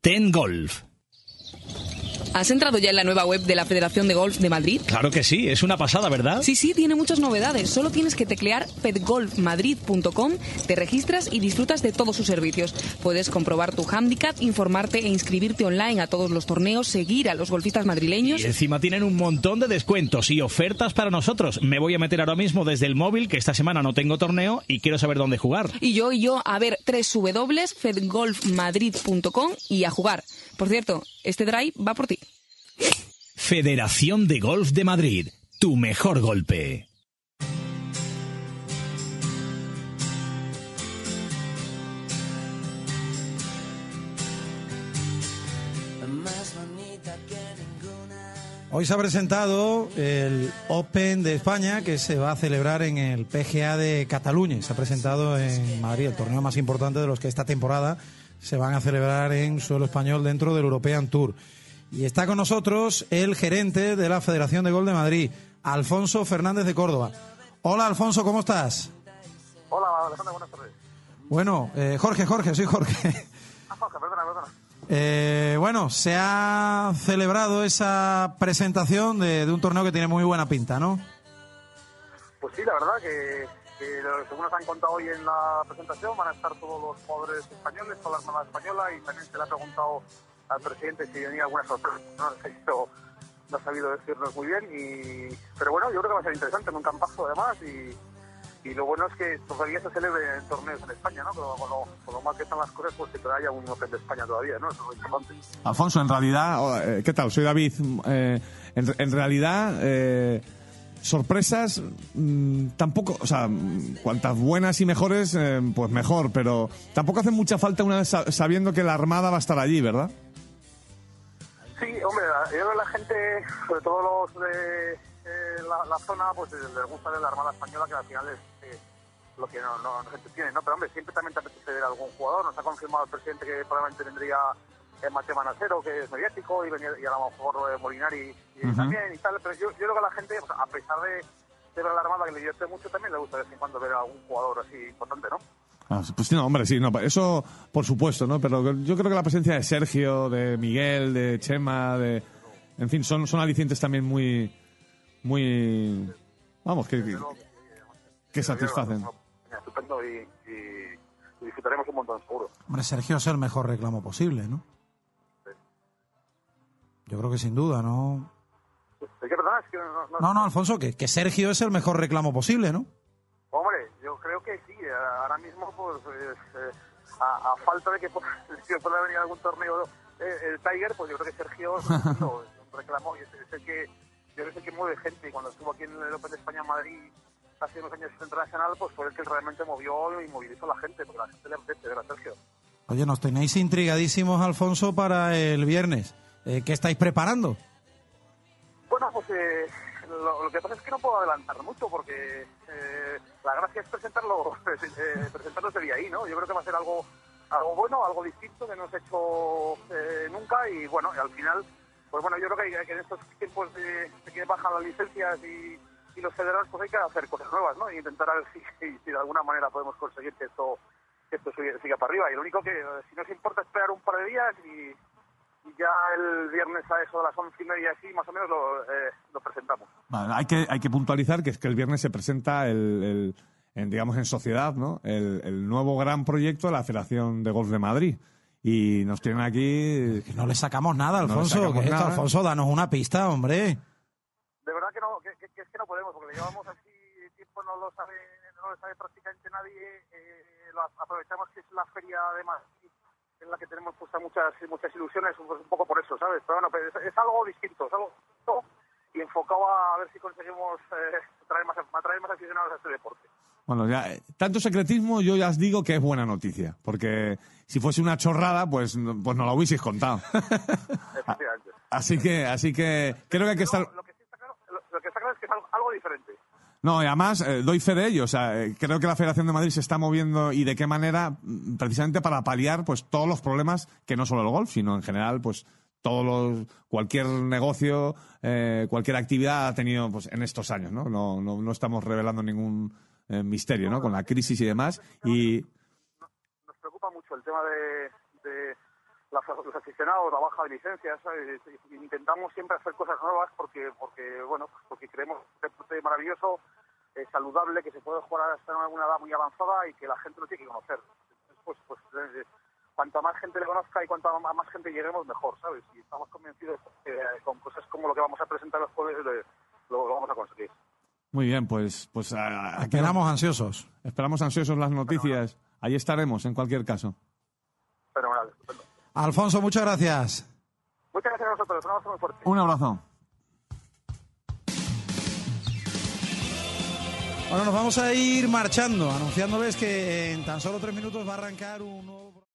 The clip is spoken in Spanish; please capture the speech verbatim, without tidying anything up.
Ten Golf. ¿Has entrado ya en la nueva web de la Federación de Golf de Madrid? Claro que sí, es una pasada, ¿verdad? Sí, sí, tiene muchas novedades. Solo tienes que teclear fed golf madrid punto com, te registras y disfrutas de todos sus servicios. Puedes comprobar tu handicap, informarte e inscribirte online a todos los torneos, seguir a los golfistas madrileños. Y encima tienen un montón de descuentos y ofertas para nosotros. Me voy a meter ahora mismo desde el móvil, que esta semana no tengo torneo y quiero saber dónde jugar. Y yo, y yo, a ver, doble u doble u doble u punto fed golf madrid punto com y a jugar. Por cierto, este drive va por ti. Federación de Golf de Madrid, tu mejor golpe. Hoy se ha presentado el Open de España, que se va a celebrar en el P G A de Cataluña. Se ha presentado en Madrid, el torneo más importante de los que esta temporada se van a celebrar en suelo español dentro del European Tour. Y está con nosotros el gerente de la Federación de Golf de Madrid, Alfonso Fernández de Córdoba. Hola, Alfonso, ¿cómo estás? Hola, Alejandro, buenas tardes. Bueno, eh, Jorge, Jorge, soy Jorge. Ah, Jorge, perdona, perdona. Eh, bueno, se ha celebrado esa presentación de, de un torneo que tiene muy buena pinta, ¿no? Pues sí, la verdad que, que según nos han contado hoy en la presentación, van a estar todos los jugadores españoles, toda la Armada Española, y también se le ha preguntado al presidente si tenía alguna sorpresa. No, no, no ha sabido decirnos muy bien, y pero bueno, yo creo que va a ser interesante, en un campazo además, y, y lo bueno es que todavía se celebren torneos en España, ¿no? Pero con lo, con lo mal que están las cosas, pues que todavía haya un Open de España todavía, ¿no? Eso es lo importante. Alfonso, en realidad, ¿qué tal? Soy David. Eh, en, en realidad, eh, sorpresas mmm, tampoco, o sea, cuantas buenas y mejores, eh, pues mejor, pero tampoco hace mucha falta una vez sabiendo que la Armada va a estar allí, ¿verdad? Sí, hombre, yo creo que la gente, sobre todo los de eh, la, la zona, pues les gusta de la Armada Española, que al final es eh, lo que no, no, no se entiende, ¿no? Pero hombre, siempre también te apetece ver a algún jugador. Nos ha confirmado el presidente que probablemente vendría eh, Mateo Manacero, que es mediático, y, venía, y a lo mejor eh, Molinari y, uh-huh. también y tal. Pero yo, yo creo que a la gente, pues, a pesar de, de ver a la Armada, que le divierte mucho, también le gusta de vez en cuando ver a algún jugador así importante, ¿no? Ah, pues no, hombre, sí, no, eso por supuesto, ¿no? Pero yo creo que la presencia de Sergio, de Miguel, de Chema, de, en fin, son, son alicientes también muy, muy, vamos, que, que, que satisfacen. Estupendo, y, y, y disfrutaremos un montón, seguro. Hombre, Sergio es el mejor reclamo posible, ¿no? Sí. Yo creo que sin duda, ¿no? ¿De qué perdona? Es que no, no, no, no, Alfonso, que, que Sergio es el mejor reclamo posible, ¿no? Hombre, yo creo que sí. Ahora mismo, pues, eh, a, a falta de que, pues, que pueda venir algún torneo eh, el Tiger, pues yo creo que Sergio es un reclamo, y es, es el que yo creo que es el que mueve gente. Y cuando estuvo aquí en el Open de España en Madrid hace unos años internacional, pues fue el que realmente movió y movilizó a la gente, porque la gente le apetece ver a Sergio. Oye, nos tenéis intrigadísimos, Alfonso, para el viernes. Eh, ¿Qué estáis preparando? Bueno, pues eh, lo, lo que pasa es que no puedo adelantar mucho, porque eh, la gracia es presentarlo, eh, presentarlo ese día ahí, ¿no? Yo creo que va a ser algo algo bueno, algo distinto, que no se ha hecho eh, nunca, y bueno, y al final, pues bueno, yo creo que, hay, que en estos tiempos de, de que bajan las licencias y, y los federados, pues hay que hacer cosas nuevas, ¿no? Y intentar a ver si, si, si de alguna manera podemos conseguir que esto, que esto siga, siga para arriba. Y lo único que, si nos importa esperar un par de días, y ya el viernes a eso de las once y media así, más o menos lo, eh, lo presentamos. Vale, hay que hay que puntualizar que es que el viernes se presenta el, el en, digamos en sociedad, ¿no? El, el nuevo gran proyecto de la Federación de Golf de Madrid. Y nos tienen aquí... Que no le sacamos nada, Alfonso. No ¿Qué es esto, nada. Alfonso? Danos una pista, hombre. De verdad que no, que, que, que es que no podemos, porque le llevamos así tiempo, no lo sabe, no lo sabe prácticamente nadie. Eh, lo aprovechamos que es la feria de Madrid, en la que tenemos puestas muchas muchas ilusiones, pues un poco por eso, ¿sabes? Pero bueno, pero es, es algo distinto, es algo distinto, y enfocado a ver si conseguimos eh, traer más, atraer más aficionados a este deporte. Bueno, ya, tanto secretismo, yo ya os digo que es buena noticia, porque si fuese una chorrada, pues, pues no la hubieseis contado. Efectivamente. así que, así que creo que hay que estar... Lo, lo, que sí está claro, lo, lo que está claro es que es algo, algo diferente. No, y además, eh, doy fe de ello. O sea, eh, creo que la Federación de Madrid se está moviendo, y de qué manera, precisamente para paliar pues todos los problemas, que no solo el golf, sino en general, pues todos los, cualquier negocio, eh, cualquier actividad ha tenido pues en estos años, ¿no? No, no, no estamos revelando ningún eh, misterio, ¿no? Con la crisis y demás. Y nos preocupa mucho el tema de, de los aficionados, la baja de licencias, ¿sabes? Intentamos siempre hacer cosas nuevas porque, porque bueno, porque creemos que es un deporte maravilloso, eh, saludable, que se puede jugar hasta en alguna edad muy avanzada y que la gente lo tiene que conocer. Pues, pues eh, cuanto más gente le conozca y cuanto más, más gente lleguemos, mejor, ¿sabes? Y estamos convencidos que eh, con cosas como lo que vamos a presentar los jueves lo, lo vamos a conseguir. Muy bien, pues... pues a, a Esperamos ansiosos. Esperamos ansiosos las noticias. Fenomenal. Ahí estaremos, en cualquier caso. Fenomenal, estupendo. Alfonso, muchas gracias. Muchas gracias a vosotros. Un abrazo muy fuerte. Un abrazo. Bueno, nos vamos a ir marchando, anunciándoles que en tan solo tres minutos va a arrancar un nuevo...